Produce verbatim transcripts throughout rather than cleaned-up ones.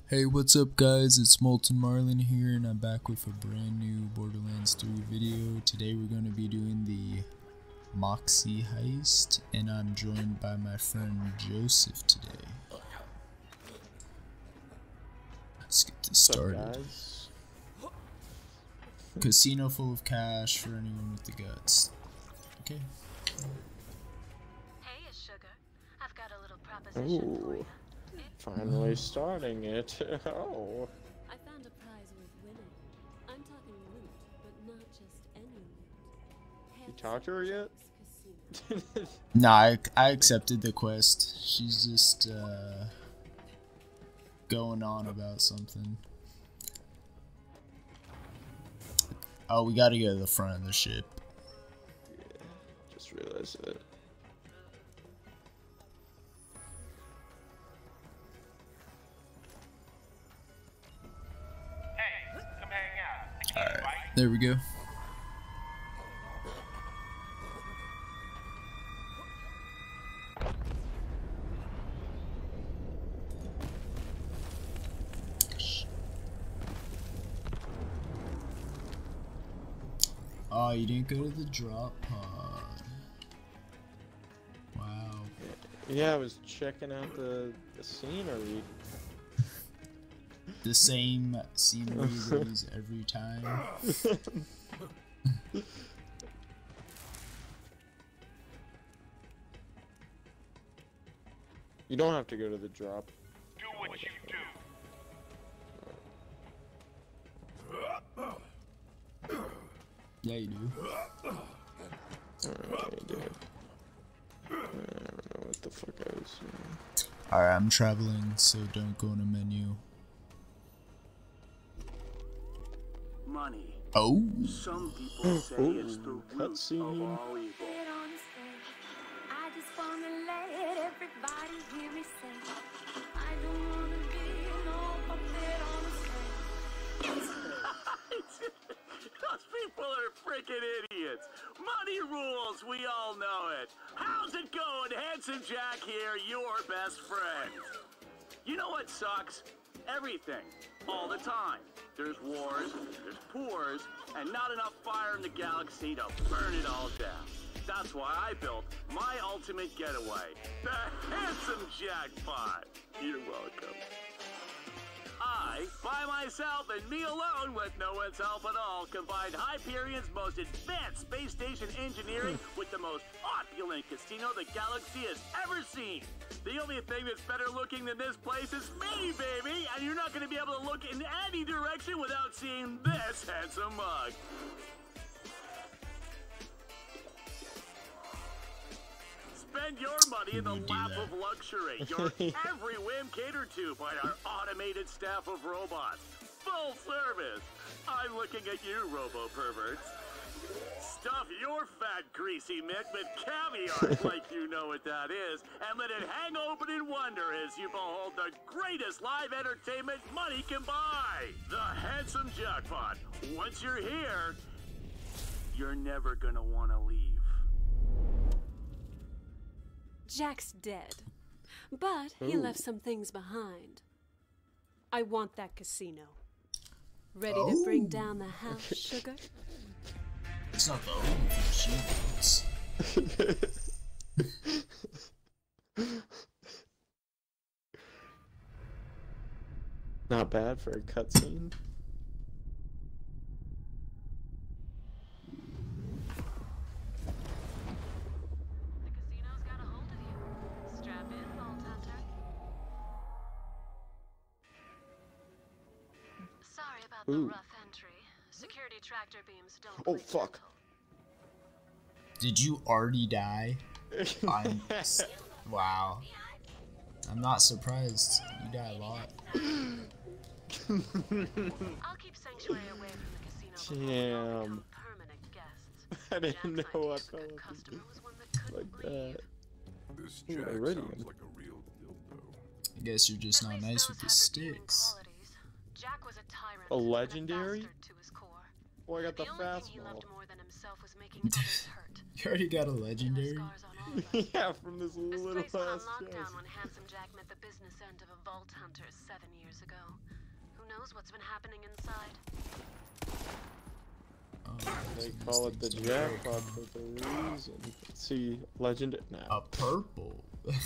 Hey, what's up guys, it's Molten Marlin here and I'm back with a brand new Borderlands three video. Today we're going to be doing the Moxxxi heist and I'm joined by my friend Joseph today. Let's get this started. Casino full of cash for anyone with the guts. Okay. Hey, sugar. I've got a little proposition Ooh. for you. Finally oh. starting it. Oh. I found a prize worth winning. I'm talking loot, but not just any loot. You talked to her yet? Nah, I, I accepted the quest. She's just uh, going on about something. Oh, we gotta go to the front of the ship. Yeah, just realized that. Alright, there we go. Oh, you didn't go to the drop pod. Wow. Yeah, I was checking out the, the scenery. The same scenery they use every time. You don't have to go to the drop. Do what you do. Yeah, you do. Alright, I do. I don't know what the fuck I was doing. Alright, I'm traveling, so don't go in a menu. Money. Oh. Some people say it's the root cutscene. of all evil. I just wanna let everybody hear me say, I don't wanna be no puppet on the stage. Those people are freaking idiots. Money rules, we all know it. How's it going? Handsome Jack here, your best friend. You know what sucks? Everything. All the time. There's wars, there's poors, and not enough fire in the galaxy to burn it all down. That's why I built my ultimate getaway, the Handsome Jackpot. You're welcome. I, by myself and me alone with no one's help at all, combined Hyperion's most advanced space station engineering with the most opulent casino the galaxy has ever seen. The only thing that's better looking than this place is me, baby! And you're not going to be able to look in any direction without seeing this handsome mug. Spend your money in the lap of luxury. Your every whim catered to by our automated staff of robots. Full service. I'm looking at you, robo-perverts. Stuff your fat, greasy mitt with caviar, like you know what that is, and let it hang open in wonder as you behold the greatest live entertainment money can buy. The Handsome Jackpot. Once you're here, you're never gonna want to leave. Jack's dead, but he Ooh. left some things behind. I want that casino. Ready Oh. to bring down the house, sugar? It's not the only thing she wants. Not bad for a cutscene. The Ooh. rough entry. Security tractor beams don't Oh play fuck. Did you already die? I'm... Wow. I'm not surprised. You die a lot. I'll keep Sanctuary away from the casino before we all Damn. become permanent guests. I didn't Jack know I Knight, good felt customer, was one that couldn't like leave. that. This Ooh, Jack Iridium. sounds like a real dildo. I guess you're just At not least nice those with the have redeeming sticks. qualities. Jack was a tyrant, A and legendary? bastard to his core. Boy, I got the The only fast thing he ball. loved more than himself was making others hurt. You already got a legendary? Scars on all of us. Yeah, from this This little place went on ass lockdown chest. when Handsome Jack met the business end of a vault hunter seven years ago. Who knows what's been happening inside? Oh, They so call these it the things don't work, jackpot huh? for the reason. See, legend now. A purple.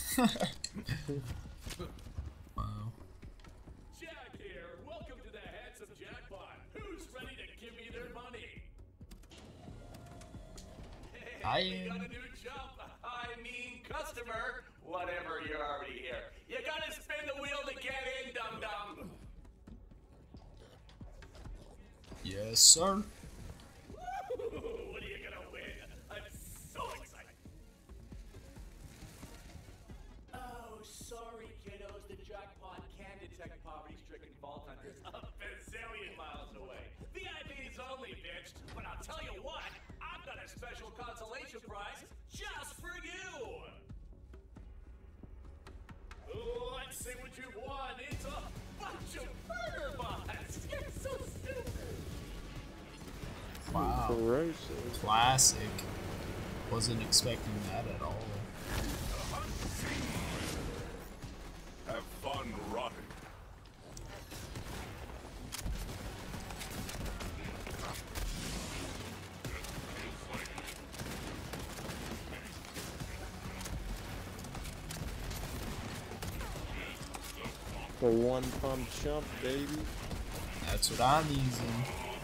Wow. Jack here. Welcome to the Handsome Jackpot. Who's ready to give me their money? Hey, I we got am. a new jump. I mean customer. Whatever, you're already here. You gotta spin the wheel to get in, dum dum. Yes, sir. What are you gonna win? I'm so excited. Oh, sorry, kiddos. The jackpot can detect poverty-stricken vault hunters a bazillion miles away. V I Ps only, bitch. But I'll tell you what, I've got a special consolation prize just for you. Let's see what you won. It's a bunch of murder bots. You're so stupid. Wow. Corrosive. Classic. Wasn't expecting that at all. Have fun rotting. The one pump jump, baby. That's what I'm using.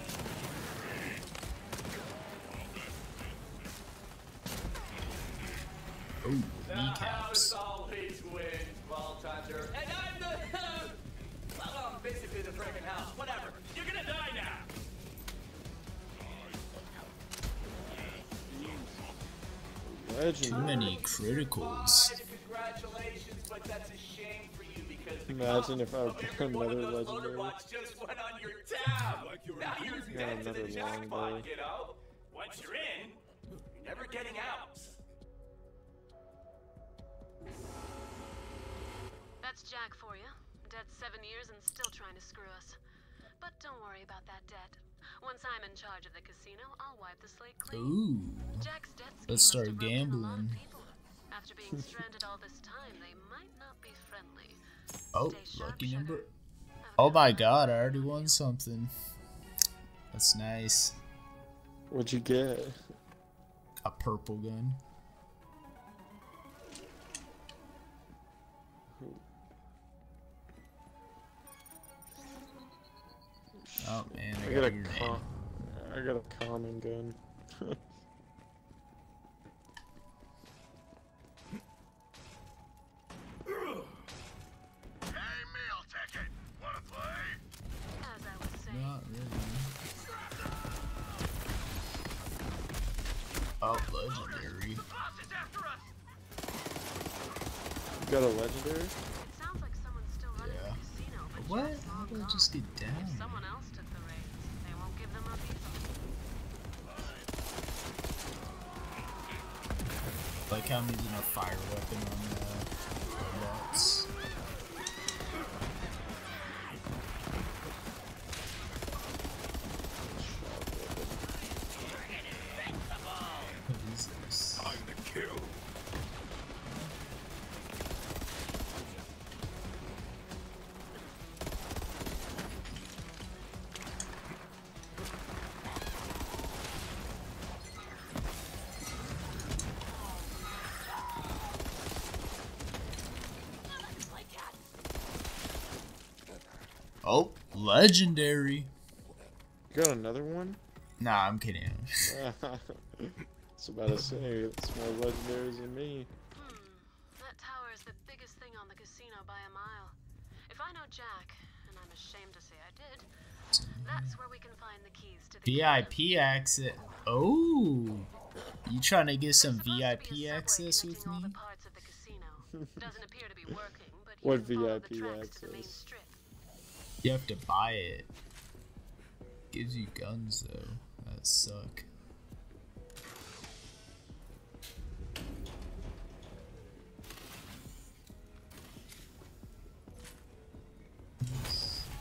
Ooh, The house kneecaps. always wins, Vault Hunter. And I'm the... well, I'm basically the freaking house. Whatever. You're gonna die now. Too Legend. many criticals. Guys, congratulations, but that's a shame for you because the Imagine if I of would every one of another those legendary. motorbots just went on your tab. Like you're Now you're Yeah, dead to another the jackpot, longbow. kiddo. Once you're in, you're never getting out. That's Jack for you. Dead seven years and still trying to screw us. But don't worry about that debt. Once I'm in charge of the casino, I'll wipe the slate clean. Ooh. Jack's debt scheme Let's must start have roped in a lot of gambling. people. After being stranded all this time, they might not be friendly. Oh, Stay sharp, lucky sugar. number. Have Oh a my good god, I one. already won something. That's nice. What'd you get? A purple gun. Oh man, I I got got a a grenade. com I got a common gun. Hey, meal ticket. Wanna play? As I was saying, Not really. Oh, legendary. Boss is after us. You got a legendary? it sounds like someone's still running Yeah. the casino, but What? Jack's How long did I gone. just get If down? someone else took the reins, they won't give them up easily. Like how I'm using a fire weapon on the robots. What is this? Time to kill. Oh, legendary. You got another one? Nah, I'm kidding. It's about to say it's more legendaries than me. Hmm. That tower is the biggest thing on the casino by a mile. If I know Jack, and I'm ashamed to say I did, that's where we can find the keys to the V I P access. Oh, you trying to get There's some supposed V I to be a P subway access with connecting all me? the parts of the casino. Doesn't appear to be working, but you What can follow V I P the tracks to the main access? strip. You have to buy it. Gives you guns though. That suck.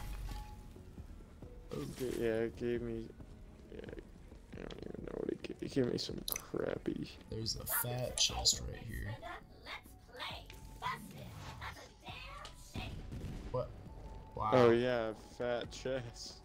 Okay, yeah, it gave me. Yeah, I don't even know what it gave me. give me some crappy. There's a fat chest right here. What? Wow. Oh yeah, fat chest.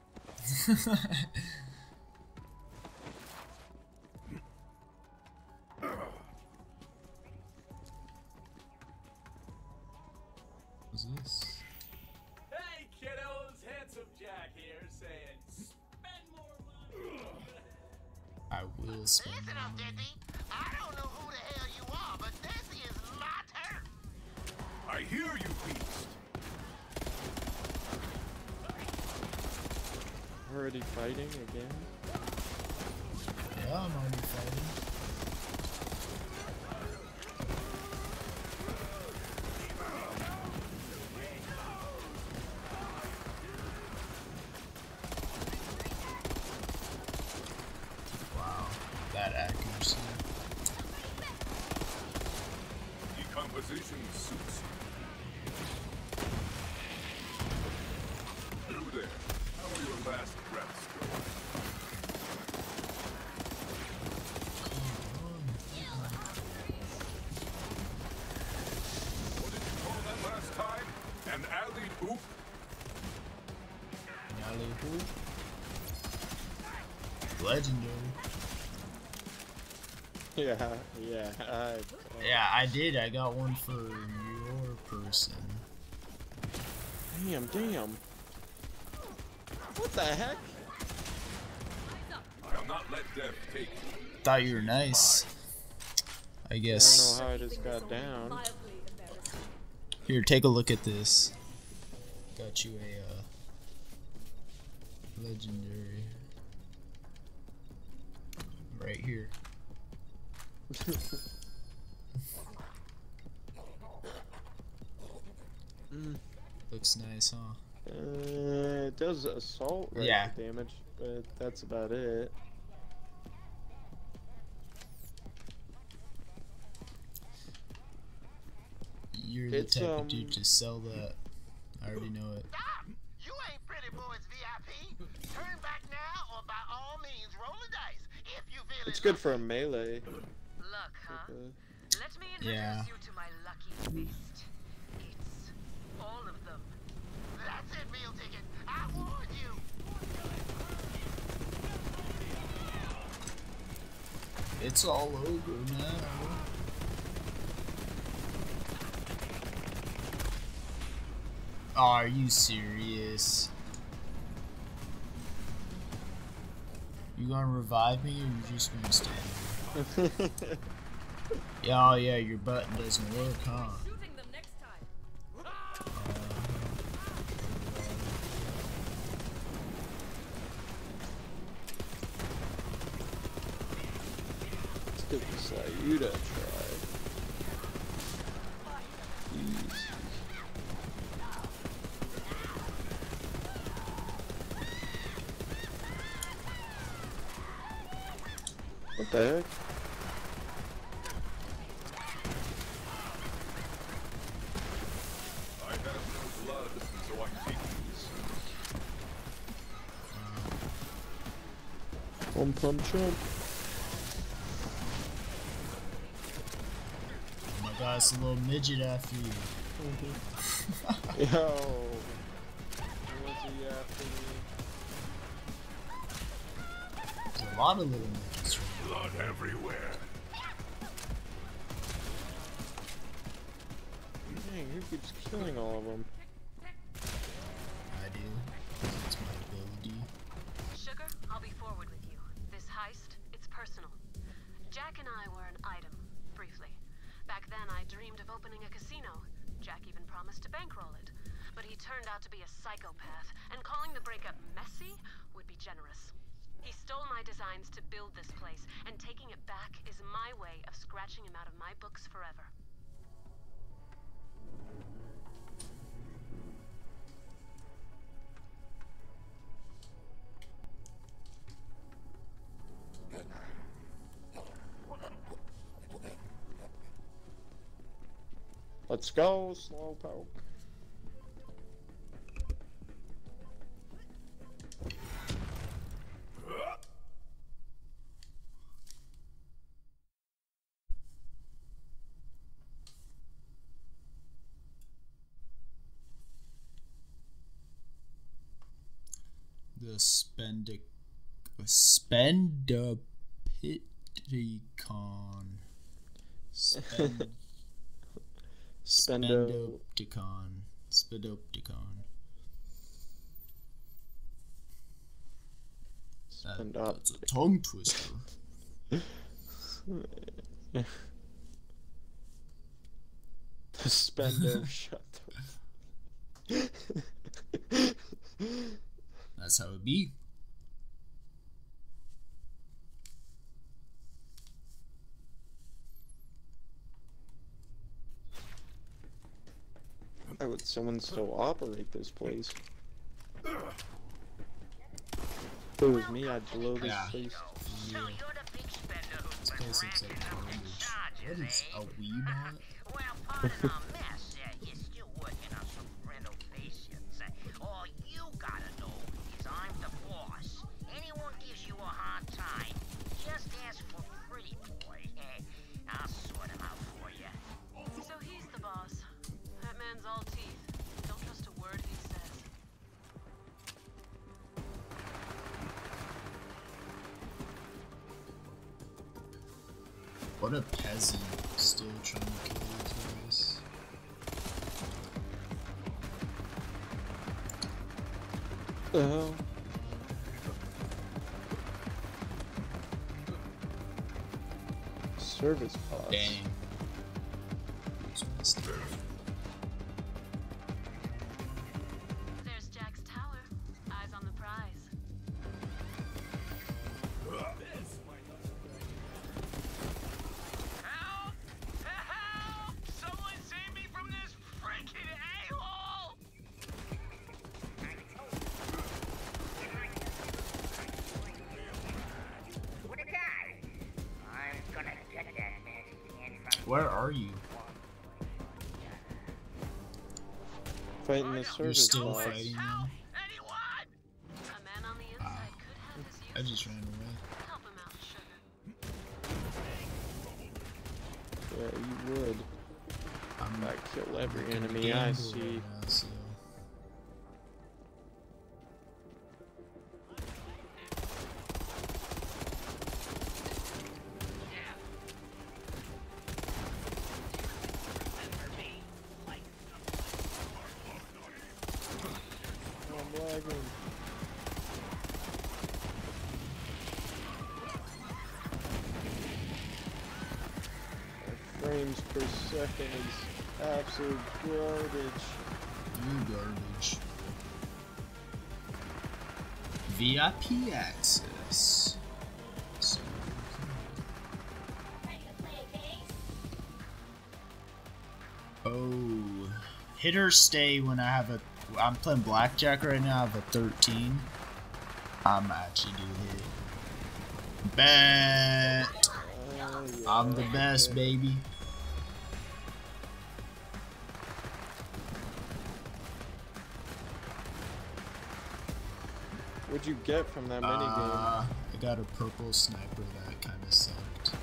What's this? Hey kiddos, Handsome Jack here saying, spend more money. I will spend Listen my up, money. Dizzy. I don't know who the hell you are, but this is my turn. I hear you, beast. Already fighting again? Yeah, I'm already fighting. Wow, that accuracy. Decomposition suits you. You there. How are your last breaths going? What did you call that last time? An alley-oop? Alley-oop. Legendary. Yeah, yeah. I, Yeah, I did. I got one for your person. damn, damn. What the heck? I'll not let death take you. Thought you were nice. I I guess. don't know how I just got down. Here, take a look at this. Got you a uh, legendary right here. Mm. Looks nice, huh? Uh, it does assault rifle Yeah. damage, but that's about it. You're the It's, type um, of dude to sell that. I already know it. Stop! You ain't Pretty Boys V I P. Turn back now, or by all means, roll the dice if you feel It's it good lucky. for a melee. Luck, huh? Uh, Let me introduce Yeah. you to my lucky beast. It's all of them. That's it, meal ticket. I warned you. It's all over now. Oh, are you serious? You gonna revive me or you just gonna stand there? Yeah, oh yeah, your button doesn't work, huh? Shooting them next time. Let's give this Sayuda a try. Easy. What the heck? I have no blood, so I take these. One pump jump. Oh my god, it's a little midget after you. Yo. What's he after me? There's a lot of little midgets right Blood everywhere. Dang, who keeps killing all of them? I do. That's my ability. Sugar, I'll be forward with you. This heist, it's personal. Jack and I were an item, briefly. Back then, I dreamed of opening a casino. Jack even promised to bankroll it. But he turned out to be a psychopath, and calling the breakup messy would be generous. He stole my designs to build this place, and taking it back is my way of scratching him out of my books forever. Let's go, Slowpoke. The spendic Spendopticon. Spend Spendo. Spendopticon. Spendopticon. That, Spendop. that's a tongue twister. The Spendo. Shut up. That's how it be. Why would someone still operate this place? If it was me, I'd blow this Yeah. place. So you're the big spender who's This been place looks like racking up them garbage. charges, What is eh? a Weebot? Well, pardon our mess, uh, you're still working on some renovations. Uh, all you gotta know is I'm the boss. Anyone gives you a hard time, just ask for Pretty Boy. Eh? I'll sort him out for you. So he's the boss. That man's all teeth. Don't trust a word he says. What a peasant, still trying to kill his race. The hell? Service boss. Dang. Here's my stuff. There's Jack's tower. Eyes on the prize. Help! Help! Someone save me from this freaking a-hole! What a guy! I'm gonna get that nasty man from Where are you? Fighting the You're service still boss. fighting them? Anyone? A man on the inside could have his I use. just ran away. Help him out, sugar. Yeah, you would. I'm I kill every looking enemy at I Gamble see. right now, so. I'm lagging. My frames per second is absolute garbage. You garbage. V I P access. So, oh, hit or stay when I have a. I'm playing blackjack right now. I have a thirteen. I'm actually do hit. Bet. Oh, yeah, I'm the best, okay. baby. What'd you get from that minigame? Uh, I got a purple sniper that kind of sucked.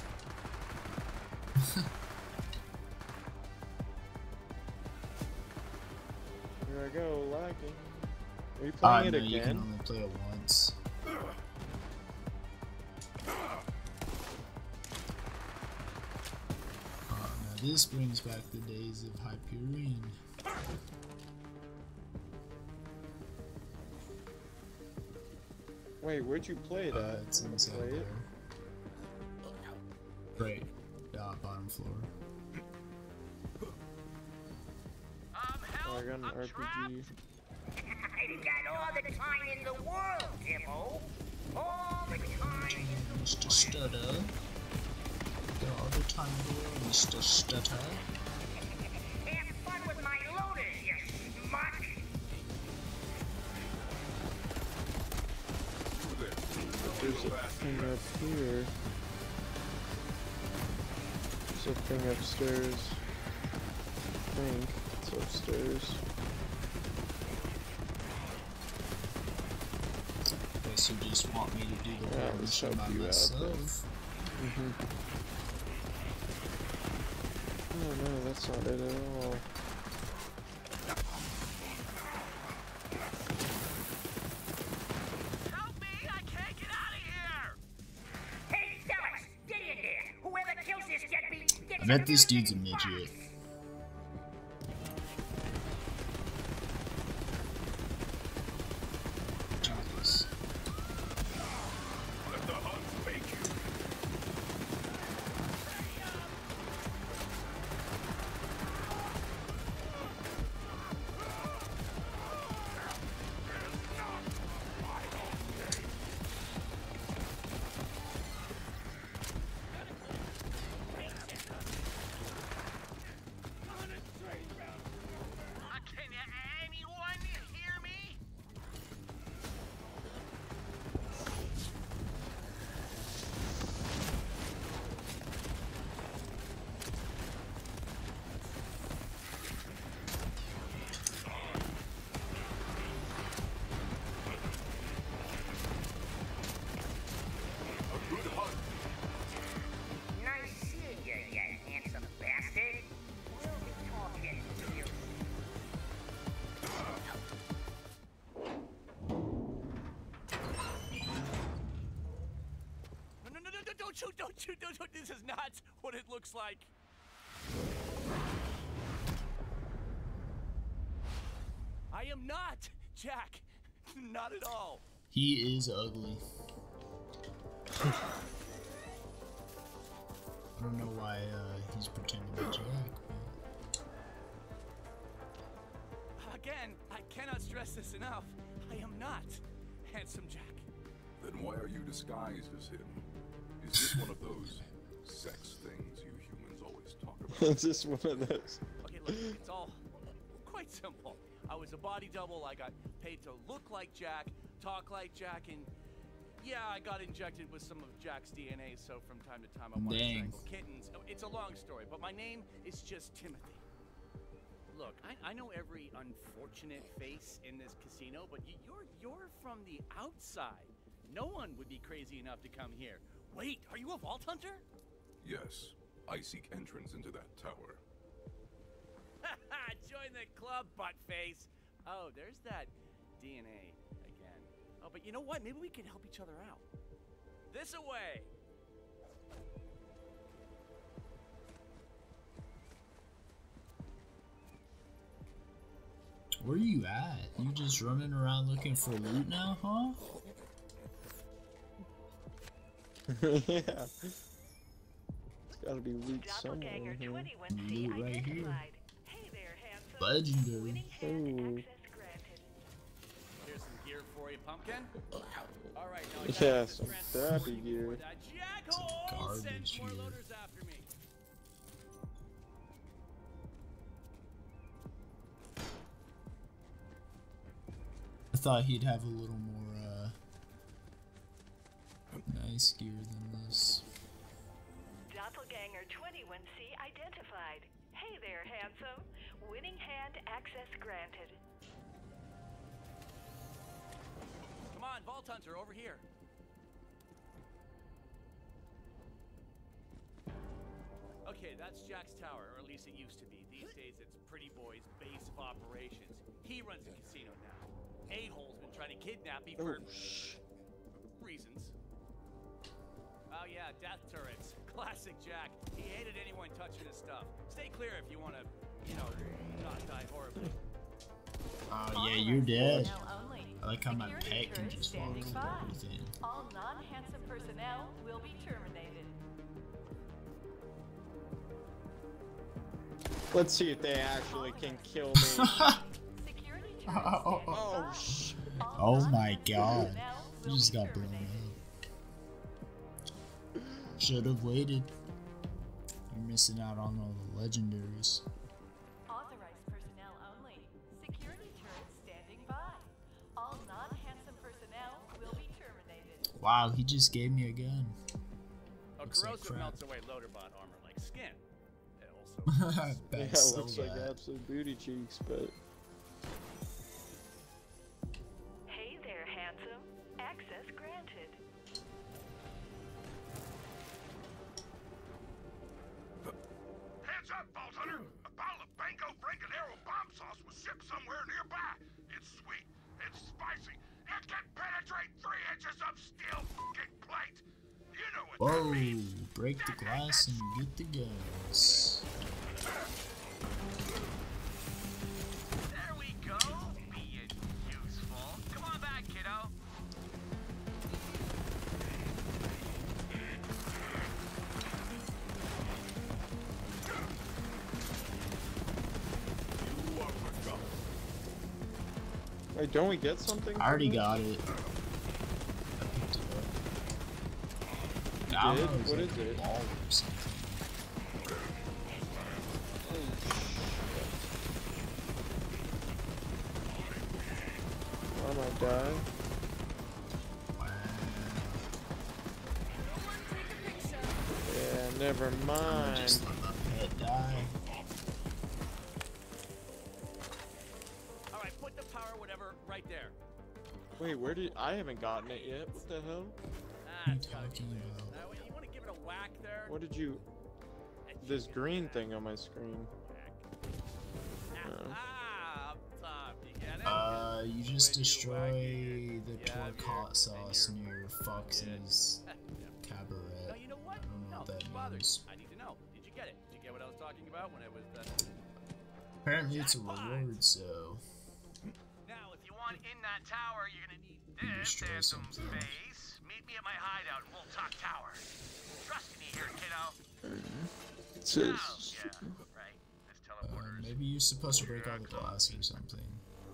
Here I go, lagging. Are you Uh, playing no, it you can again? only play it once. Uh, now this brings back the days of Hyperion. Wait, where'd you play Uh, that? it's inside Play there. it? Right. Uh, bottom floor. Um, Oh, I help! got an I'm R P trapped! G. I got all the time in the world, Timbo. All the time in the Mister Stutter. Got all the time in the world, Mister Stutter. Have fun with my loaders, you smut! There's a thing up here. There's a thing upstairs. I think it's upstairs. Okay, so you just want me to do the Yeah, whole let's mission help by you out myself? Mm-hmm. Oh no, that's not it at all. I bet this dude's a midget. Jesus. Let the hunt make you. Can anyone hear me? A good hunt. Nice seeing you, you handsome bastard. We'll be talking to you. No, no, no, no, don't shoot, don't shoot, don't shoot. This is not what it looks like. I am not, Jack. Not at all. He is ugly. I don't know why uh, he's pretending to be Jack. Again, I cannot stress this enough. I am not handsome Jack. Then why are you disguised as him? Is this one of those sex things you humans always talk about? It's just one of those. Okay, look, it's all quite simple. I was a body double. I got paid to look like Jack, talk like Jack, and yeah, I got injected with some of Jack's D N A, so from time to time I want to Dang. strangle kittens. Oh, it's a long story, but my name is just Timothy. Look, I, I know every unfortunate face in this casino, but y- you're you're from the outside. No one would be crazy enough to come here. Wait, are you a vault hunter? Yes, I seek entrance into that tower. Join the club, buttface. Oh, there's that D N A again. Oh, but you know what? Maybe we can help each other out. This away. Where you at? You just running around looking for loot now, huh? Yeah. It's gotta be loot somewhere in here. Loot right here. Hey there, handsome. Legendary. Winning hand Ooh. access granted. Here's some gear for you, pumpkin. All right, now I Yeah, gotta some transfer crappy you gear. before that jackhole sends garbage more gear. loaders after me. I thought he'd have a little more uh, nice gear than this. Doppelganger twenty-one C identified. Hey there, handsome. Winning hand access granted. Come on, Vault Hunter, over here. Okay, that's Jack's tower, or at least it used to be. These days, it's Pretty Boy's base of operations. He runs the casino now. A-hole's been trying to kidnap me for Oh, shh. reasons. Oh yeah, death turrets. Classic Jack. He hated anyone touching his stuff. Stay clear if you want to, you know, not die horribly. Oh yeah, you're dead. Personnel only. I like how my Security pet can turret just walk standing through by. everything. All non-handsome personnel will be terminated. Let's see if they actually can kill me. Security turret Oh, standing Oh, by. shh. All Oh my non-handsome god. personnel You will just be got blown terminated. up. Should have waited. You're missing out on all the legendaries. Authorized personnel only. Security turret standing by. All non-handsome personnel will be terminated. Wow, he just gave me a gun. A Looks like corrosive crap. melts away loader bot armor like skin. It also Yeah, Back it so looks like bad. absolute booty cheeks, but Hey there, handsome. Access granted. Hands up, Vault Hunter! A bottle of Banco Francanero bomb sauce was shipped somewhere nearby. It's sweet, it's spicy, it can penetrate three inches of steel fucking plate. You know what Whoa, that means. break the glass and get the guns. There we go. Being useful. Come on back, kiddo. Wait, don't we get something? I already from got it. You I don't did? know, it's What like is a it? ball or something. I might die. Yeah, never I'm gonna mind. just let my pet die. All right, put the power, whatever, right there. Wait, where did I haven't gotten it yet? What the hell? Ah, What are you it's gotta be talking this. about? Now, you want to give it a whack there? What did you? This green thing on my screen. Ah, Oh. ah, up top. You get it? Uh, you just When you destroy whack it, the yeah, pork you're- hot and sauce you're- near Foxy's Yeah. cabaret. No, you know what? I don't know No, what that this bothers means. me. I need to know. Did you get it? Did you get what I was talking about when I was uh... Apparently it's a Jackpot! reward, so Now, if you want in that tower, you're gonna need You this destroy and some something. space. Meet me at my hideout and we'll talk tower. Trust me here, kiddo. It says. Oh, yeah, right. This uh, teleporter's... maybe you're supposed to break all the glass or something.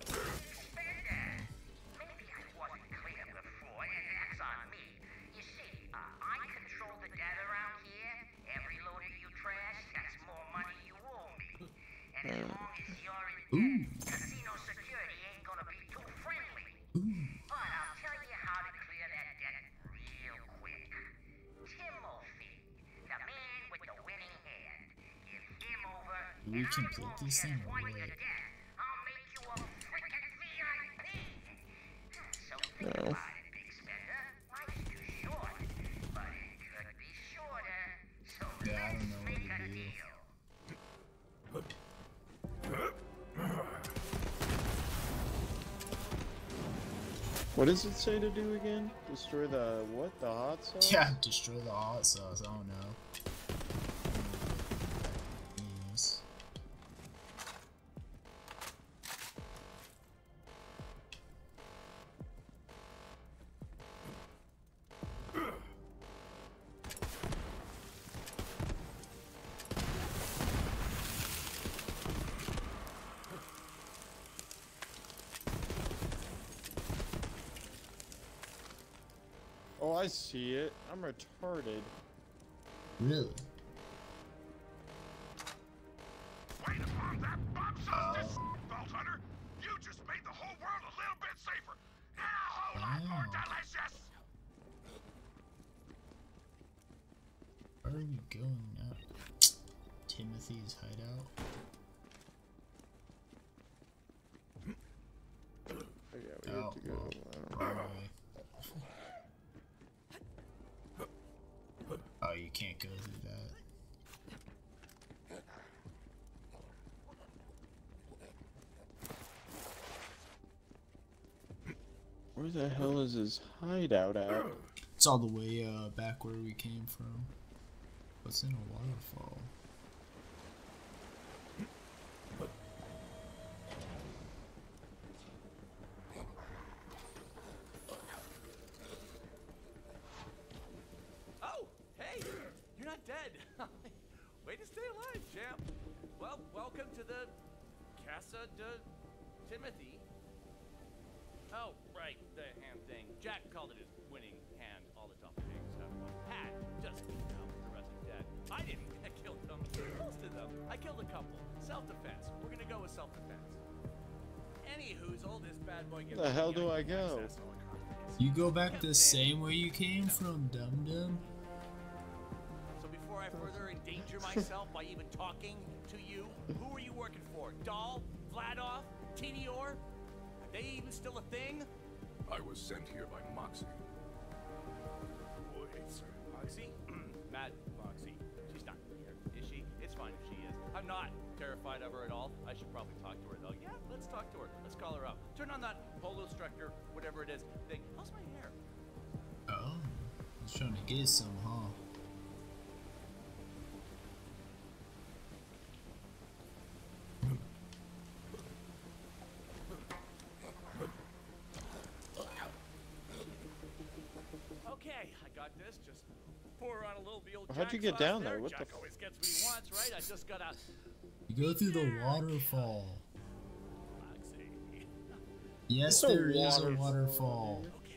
Maybe I wasn't clear before, and that's on me. You see, uh, I control the data around here. Every load of you trash, that's more money you owe me. And as long as you're in debt, casino security ain't gonna be too friendly. But I'll tell you how to clear that debt real quick. Timothy, the man with the winning hand. Give him over, We and can I play won't this just thing or wipe what? your debt. I'll make you a freaking V I P. So think No. about it, big spender. Life's too short, but it could be shorter. So Yeah, I let's don't know what make to a do. deal. What does it say to do again? Destroy the what? The hot sauce? Yeah, destroy the hot sauce. I don't know. Yes. Oh, I see it. I'm retarded. Really? Way to bomb that bomb Uh, sauce, Vault Hunter! You just made the whole world a little bit safer, and a whole lot more Oh. delicious! Where are we going now? Timothy's hideout? Oh, yeah, we Oh, have to go. well, I don't know. wrong way. Oh, you can't go through that. Where the hell is his hideout at? It's all the way uh, back where we came from. What's in a waterfall? Oh, hey! You're not dead. Way to stay alive, champ. Well, welcome to the Casa de Timothy. Oh, right, the hand thing. Jack called it his winning hand. All the doppelgangers have one. Had, just you know, the rest are dead. I didn't. I killed them. Most of them. I killed a couple. Self-defense. We're gonna go with self-defense. Anywho's all this bad boy gets The hell do I V I P go? access all across the You go back the same way you came from, dum dum. So before I further endanger myself by even talking to you, who are you working for? Dahl? Vladoff? Tedior? Are they even still a thing? I was sent here by Moxxxi. Wait, sir. Moxxxi? Mad Moxxxi. She's not here, is she? It's fine if she is. I'm not terrified of her at all. I should probably talk to her though. Yeah, let's talk to her. Let's call her up. Turn on that holo structure, whatever it is, thing. How's my hair? Oh, He's trying to get some, huh? Okay, I got this. Just pour on a little the old How'd you Jack get sauce down there. there? What Jack the f- always gets what he wants, right? I just gotta. You go through the waterfall. Moxxxi. Yes, It's a there is a waterfall. waterfall. Okay.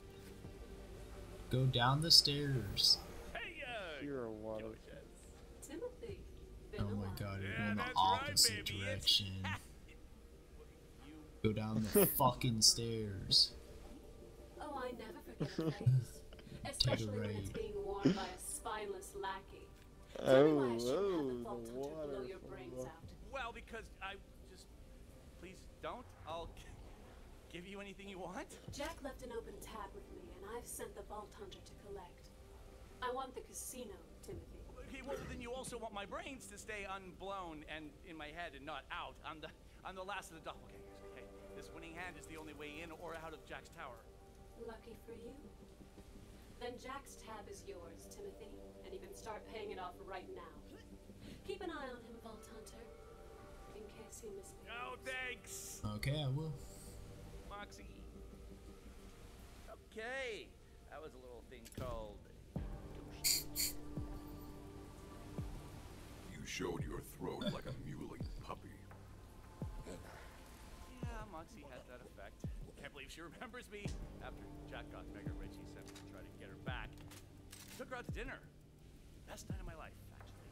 Go down the stairs. Hey, uh. You're a water. Timothy. Been Oh a my while. god, you're Yeah, going the that's right, opposite baby. It's- direction. You. Go down the fucking stairs. Oh, I never forget a face. Especially when it's right. being worn by a spineless lackey. Tell me Oh, why I shouldn't have oh, the the vault hunter blow your waterfall. brains out. Well, because I just. Please don't. I'll give you anything you want. Jack left an open tab with me, and I've sent the vault hunter to collect. I want the casino, Timothy. Okay, well then you also want my brains to stay unblown and in my head and not out. I'm the I'm the last of the doppelgangers. Okay, this winning hand is the only way in or out of Jack's tower. Lucky for you. Then Jack's tab is yours, Timothy, and you can start paying it off right now. Keep an eye on him, Vault Hunter, in case he misbehaves. No thanks, Okay, I will. Moxxxi. Okay, that was a little thing called. You showed your throat like a mewling puppy. Yeah, Moxxxi has that effect. Can't believe she remembers me. After Jack got mega rich, he sent me to try to get her back. Took her out to dinner. Best night of my life, actually.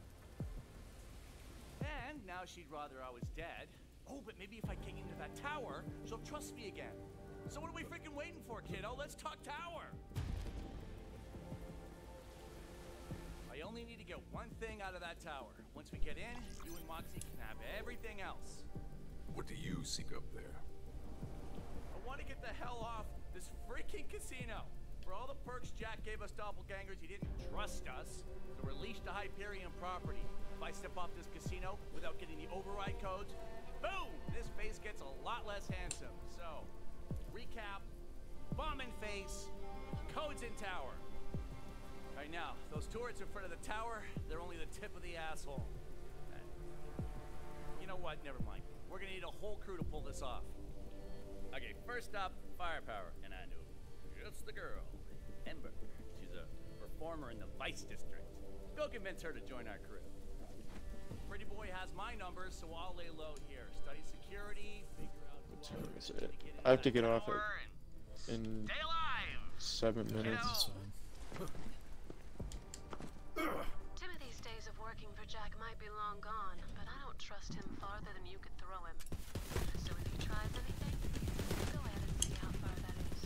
And now she'd rather I was dead. Oh, but maybe if I get into that tower, she'll trust me again. So what are we freaking waiting for, kiddo? Let's talk tower. I only need to get one thing out of that tower. Once we get in, you and Moxxxi can have everything else. What do you seek up there? I want to get the hell off this freaking casino. For all the perks Jack gave us doppelgangers, he didn't trust us to release the Hyperion property. If I step off this casino without getting the override codes, boom! This face gets a lot less handsome. So, recap, bomb in face, codes in tower. Right now, those turrets in front of the tower, they're only the tip of the asshole. Uh, You know what? Never mind. We're gonna need a whole crew to pull this off. Okay, first up, firepower. And I know just the girl, Ember. She's a performer in the Vice District. Go convince her to join our crew. Pretty boy has my numbers, so I'll lay low here. Study security, figure out What who time all is we're it? gonna get I have to into get that off tower it and in stay alive. seven minutes. That's fine. Timothy's days of working for Jack might be long gone, but I don't trust him farther than you could throw him. So if he tries anything, go ahead and see how far that is.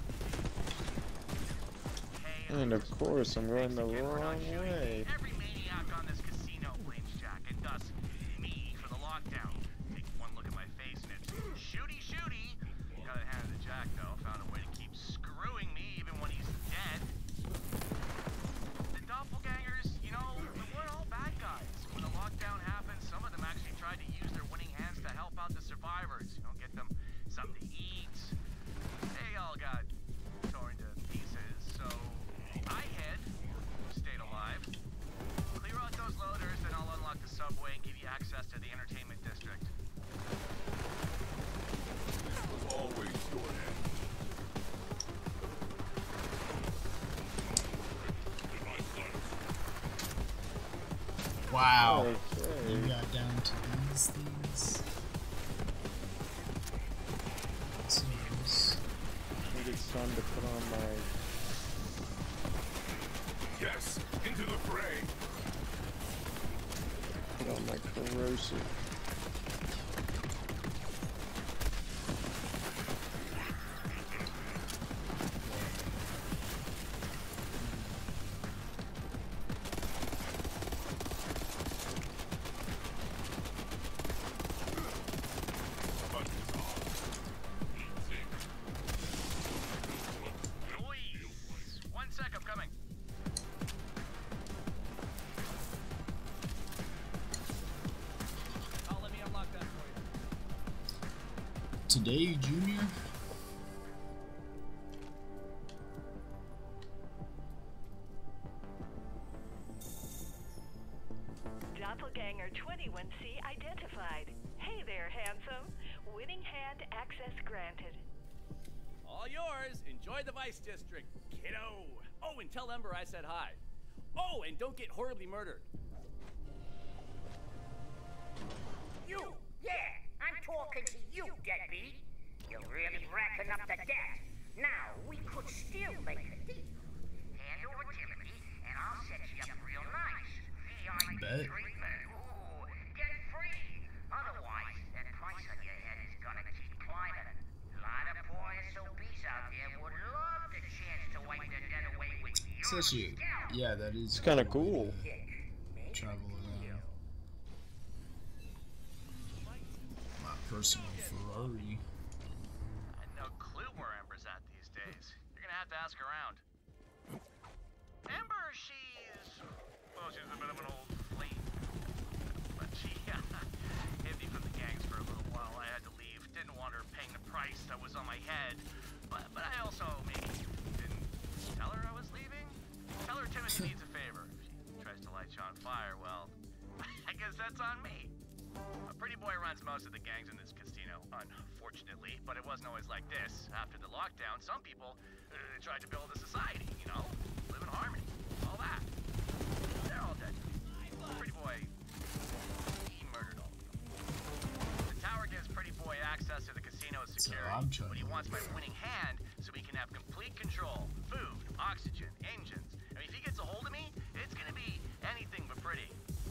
Hey, And of course, I'm going the Again, we're not wrong shooting. way. Every maniac on this casino blames Jack, and thus me for the lockdown. Take one look at my face and it's shooty shooty. Gotta hand it to Jack though, found a way to keep screwing me even when he's dead. The doppelgangers, you know, they weren't all bad guys. When the lockdown happened, some of them actually tried to use their winning hands to help out the survivors. You know, get them something to eat. They all got torn to pieces, so I hid, stayed alive. Clear out those loaders, then I'll unlock the subway and give you access to the entertainment district. This was always your end. Wow. Okay. You got down to these things. So it's- I think it's time to put on my. Yes, into the fray. Put on my corrosive. Buttons off. Noise! One sec, I'm coming. Oh, let me unlock that for you. Today, Junior. winner twenty-one C identified. Hey there, handsome. Winning hand access granted. All yours. Enjoy the Vice District, kiddo. Oh, and tell Ember I said hi. Oh, and don't get horribly murdered. You! Yeah! I'm talking to you, deadbeat! You're really racking up the debt. Now, we could still make a deal. Hand over Timothy, and I'll set you up real nice. V I P Bet. treatment. Ooh, get free. Otherwise, that price on your head is gonna keep climbing. A lot of poor S O Bs out there would love the chance to wipe the debt away with your Especially, scalp. yeah, that is It's kind of a good cool. way to travel around. My personal Ferrari. I had no clue where Ember's at these days. You're gonna have to ask around. Ember, she's... well, she's a bit of an old flea. But she uh, hid me from the gangs for a little while. I had to leave. Didn't want her paying the price that was on my head. But, but I also maybe didn't tell her I was leaving. Tell her Timothy needs a favor. If she tries to light you on fire, well, I guess that's on me. A pretty boy runs most of the gangs in this casino, unfortunately, but it wasn't always like this. After the lockdown, some people uh, tried to build a society, you know, live in harmony, all that. They're all dead. Pretty boy, he murdered all of them. The tower gives Pretty Boy access to the casino's So security, I'm trying but he to wants my look for- winning hand so he can have complete control. Food, oxygen, engines. I mean, if he gets a hold of me, it's gonna be anything but pretty.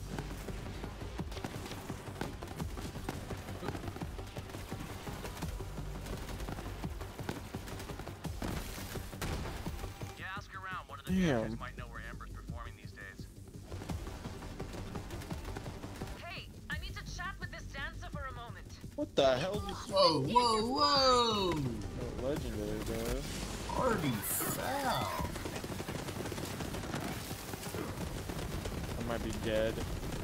Yeah, ask around. One of the Damn. dancers might know where Ember's performing these days. Hey, I need to chat with this dancer for a moment. What the hell is Whoa, whoa, whoa! oh, legendary, bro? Already foul. I might be dead.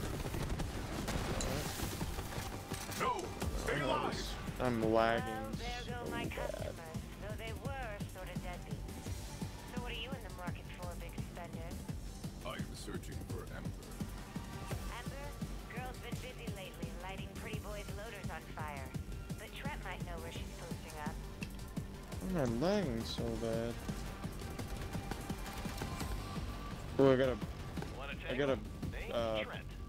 No! Stay alive! I'm lagging Well, there go so my bad. customers, though they were sort of deadbeats. So what are you in the market for, big spender? I am searching for Ember. Amber, girl's been busy lately, lighting Pretty Boy's loaders on fire. But Trent might know where she's posting up. Why am I lagging so bad? Oh, I gotta, I gotta, uh,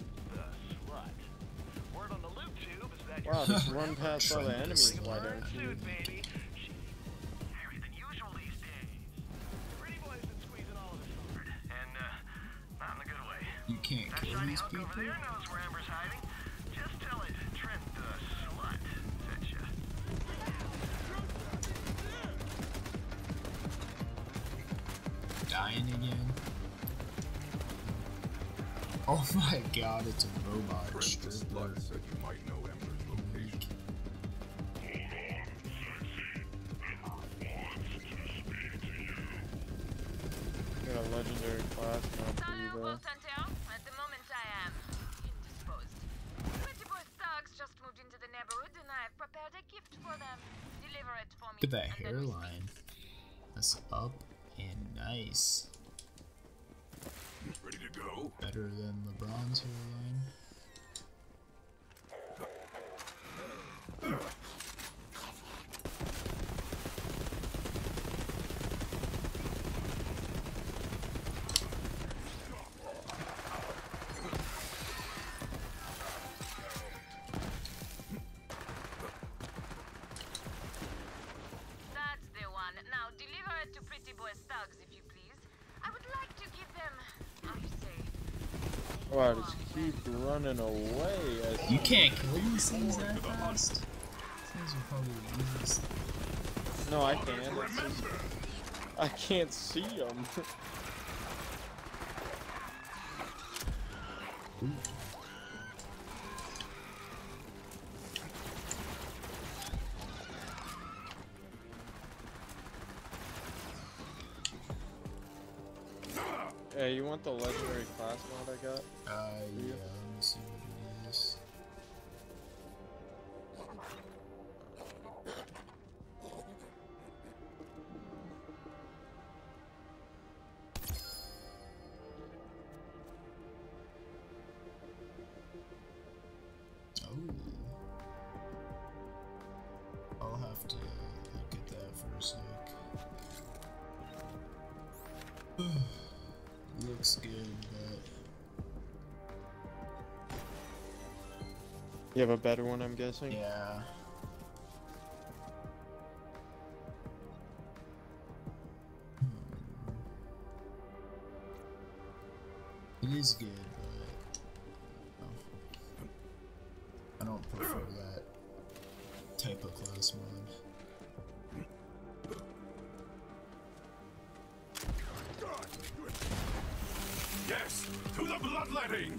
Word on the loot tube is that wow, just run past all the enemies, why don't you? baby. Harry than usual these days. Pretty Boy's been squeezing all of us hard, and uh, not in a good way. You can't That kill shiny these hunk over people? there knows where Amber's hiding. Just tell it Trent the slut sent ya. Dying again? Oh my god, it's a robot Trent the stripper. Slut said you might know Ember's location. Got a legendary class now for you, Salut, though. Condenser. At the moment, I am indisposed. Pretty Boy thugs just moved into the neighborhood, and I've prepared a gift for them. Deliver it for me. Look at that and then we speak. hairline. That's up and nice. Ready to go? Better than LeBron's hairline. That's the one. Now deliver it to Pretty Boy's thugs, if you please. I would like to give them, how do you say? Wow, just keep running away. I You can't kill these things that fast? These things are probably the easiest. No, I can. It's just, I can't see them. Hey, you want the legendary class mod I got? Uh, yeah, let me see what it is. looks good, but You have a better one, I'm guessing? yeah. It is good, but I don't prefer that type of class mod. Yes, to the bloodletting!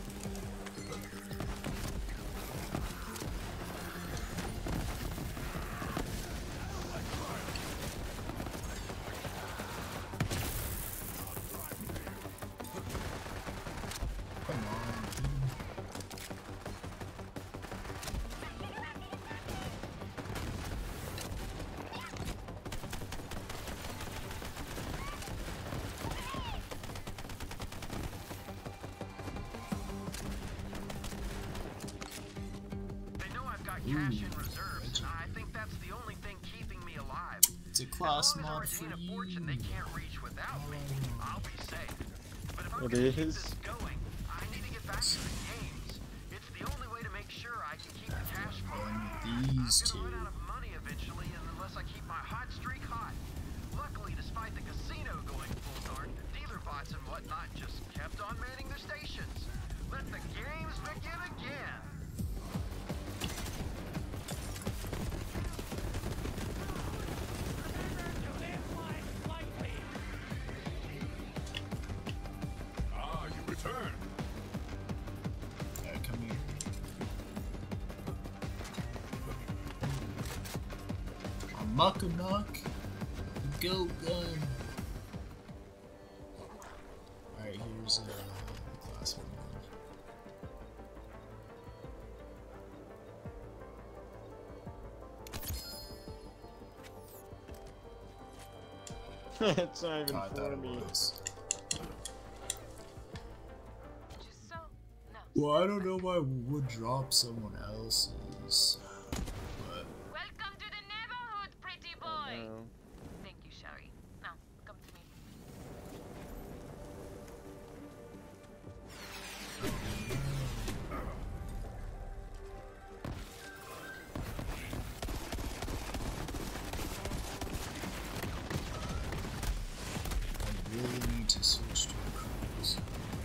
Come on, dude. They know I've got cash in reserves, and I think that's the only thing keeping me alive. It's a As class long as I mod for retain a you. fortune they can't reach without me, I'll be safe. But if I'm It gonna keep is. this going, I need to get back to the games. It's the only way to make sure I can keep the cash flowing. And these I'm two. gonna run out of money eventually unless I keep my hot streak hot. Luckily, despite the casino going full dark, the dealer bots and whatnot just kept on manning their stations. Let the games begin again. Ah, you returned. Yeah, come here. A muck a knock. A go gun. Alright, here's uh, the class one. It's not even I thought for it me. was. Just so. No. Well, I don't know why we would drop someone else's, but Welcome to the neighborhood, pretty boy. No. Thank you, Sherry. Now, come to me. I really need to switch to a cruise.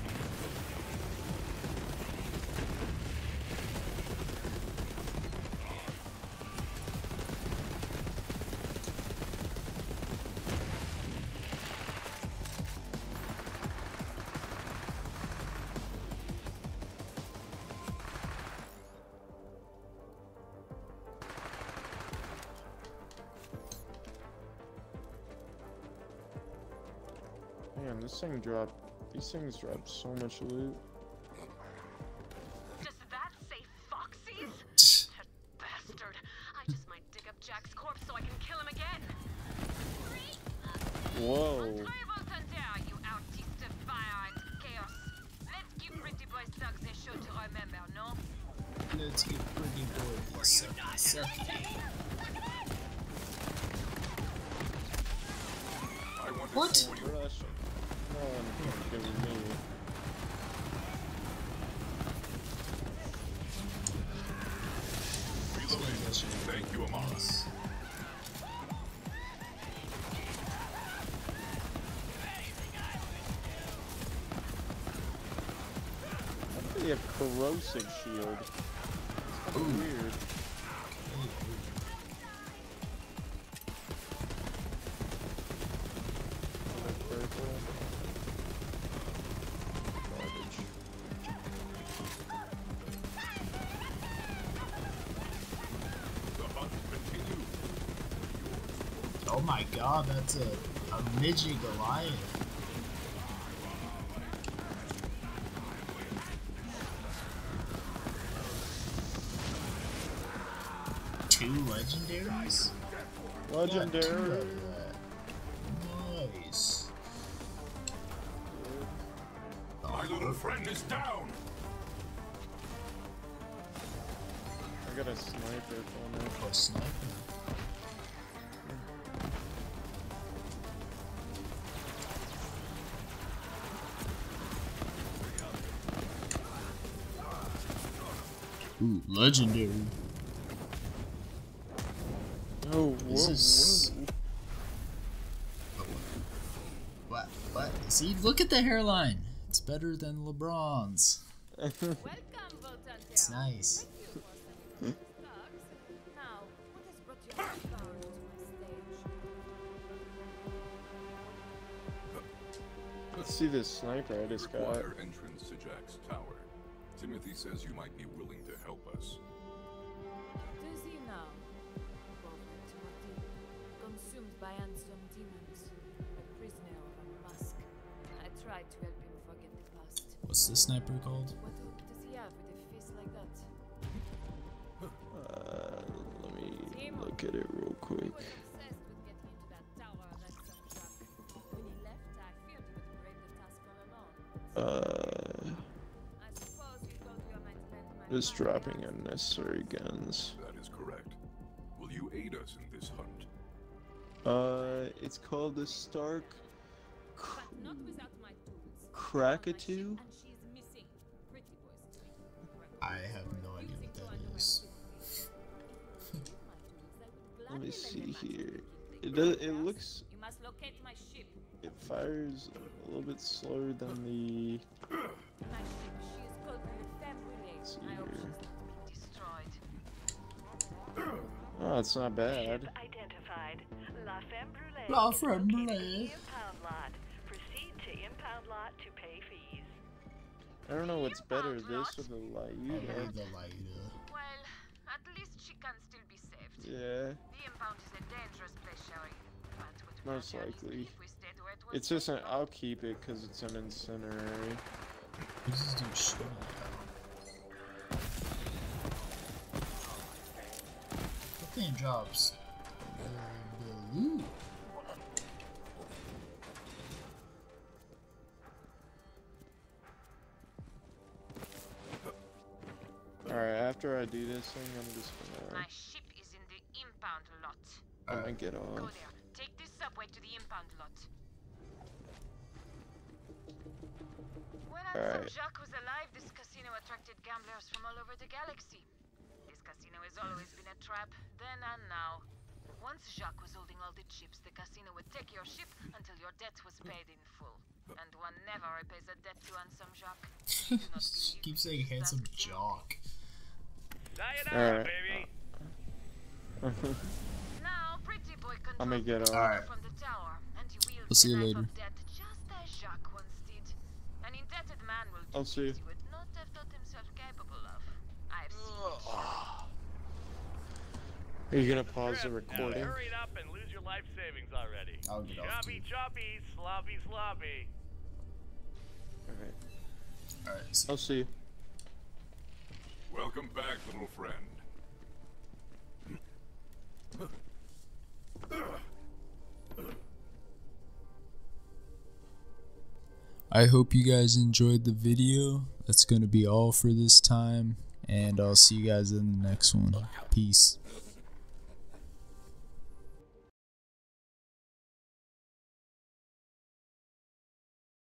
Man, this thing dropped. These things drop so much loot. Does that say Foxy's? That bastard. I just might dig up Jack's corpse so I can kill him again. Whoa. Untrable Thunder, you artist of fire and chaos. Let's give pretty boy thugs a show to remember, no? Let's get pretty boy the sucky sucky. I want What? to for you. Rush. No one can kill me. Reloading. Thank you, Amos. How do they have corrosive shield? It's kind of weird. Purple. Garbage. The hunt continues. Oh my god, that's a, a midget Goliath. Two legendaries? Legendary. Got two of that. Nice. My little friend is down. I got a sniper for me. A sniper. Ooh, legendary. Oh, This whoa, is... What? What? See, look at the hairline. It's better than LeBron's. Welcome, Voltaire. It's nice. Thank you for sending me these dogs. Now, what has brought you bound to my stage? Let's see this sniper I just got. Require entrance to Jack's tower. Timothy says you might be willing to help us. Does he now? Poor Timothy, consumed by handsome demons, a prisoner of a mask. I tried to help him forget the past. What's this sniper called? What hope does he have with a face like that? Uh, let me Timo, look at it real he quick. was obsessed with getting into that tower of handsome Jack. When he left, I feared he would brave the task all alone. Uh, I suppose you thought you might lend my just father dropping hands. unnecessary guns. That is correct. Will you aid us in this hunt? Uh, it's called the Stark But not without my tools. Krakatu. And she is missing. Pretty boy's doing. I have no idea what that is. Let me see here. It does. It looks. You must locate my ship. It fires a little bit slower than the. My ship. She is called Le Femme Brûlée. Let's see I hope here. she's Destroyed. Oh, it's not bad. Identified. La Femme Brûlée. La is Femme located in Brûlée. the impound lot. Proceed to impound lot to pay fees. I don't know what's better, Impound this or lot? the Or Lyuda. the Laida. Well, at least she can still be saved. Yeah, The impound is a dangerous place, Sherry. But with most my journey's likely. if we stayed where it was It's just an. safe, I'll keep it because it's an incinerary. This is doing shit. What thing drops? Uh, blue. Alright, after I do this thing, I'm just My gonna. ship is in the impound lot. I'm gonna get Go off. there. Take this subway to the impound lot. When Handsome Alright. Jacques was alive, this casino attracted gamblers from all over the galaxy. This casino has always been a trap, then and now. Once Jacques was holding all the chips, the casino would take your ship until your debt was paid in full. And one never repays a debt to Handsome Jacques. Do not believe Keep me, saying just handsome ask Timothy. jock. Sayonara, Alright. baby. Now, pretty boy I'm gonna controls get the off. Alright. from the tower, and he wields We'll see the you knife later. of death just as Jacques once did. An indebted man will do I'll see. things he would not have thought himself capable of. I've seen it. Are you gonna pause the Now recording? hurry it up and lose your life savings already. I'll get off Choppy, too. choppy, sloppy, sloppy. Alright. Alright, see. I'll see you. Welcome back, little friend. I hope you guys enjoyed the video. That's going to be all for this time, and I'll see you guys in the next one. Peace.